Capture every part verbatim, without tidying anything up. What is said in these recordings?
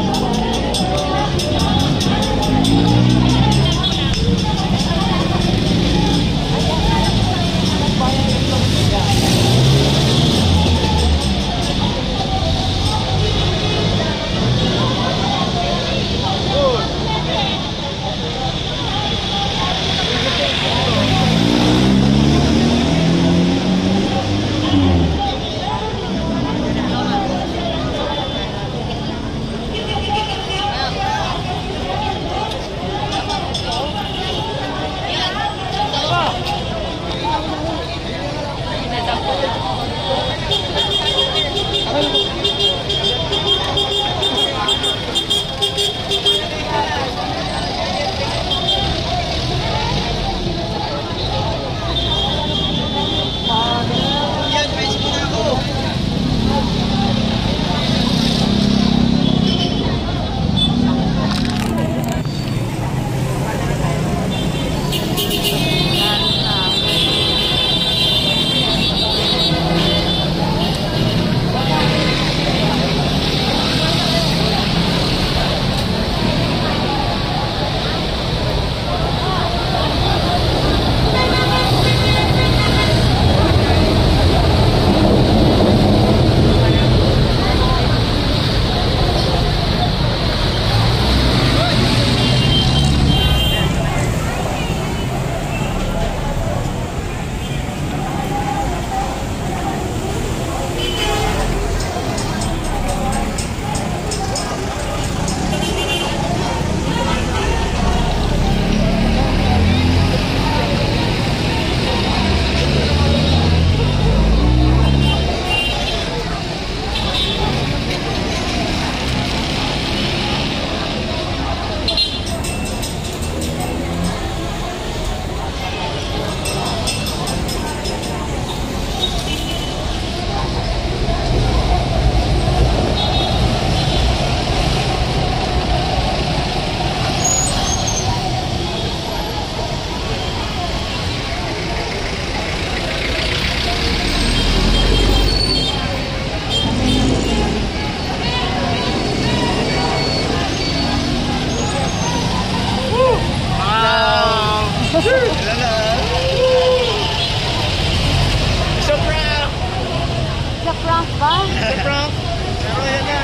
prank ba? Sa prank. Pero yan na.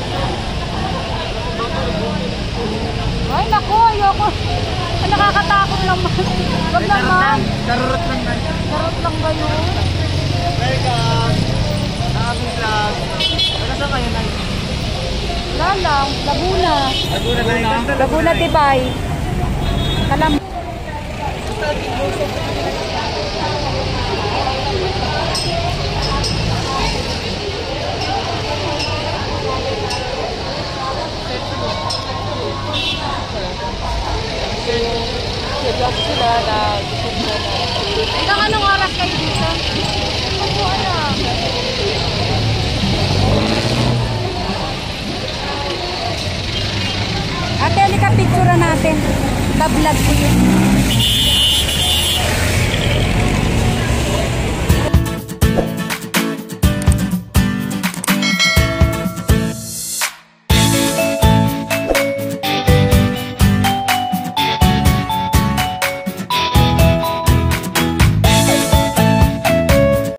Ay naku, ayoko. Ay, nakakatakot naman. Wag naman. Karurot lang na. Karot lang ba yun? Welcome. Nakapin lang. Wala saan kayo na yun? Wala lang. Laguna. Laguna na yun. Laguna, Tibay. Kalam. Seryoso sila na gusto mo na. Hanggang anong oras kayo dito? Hindi ko alam. Ate, halika picture natin. Ka-vlog ko yun.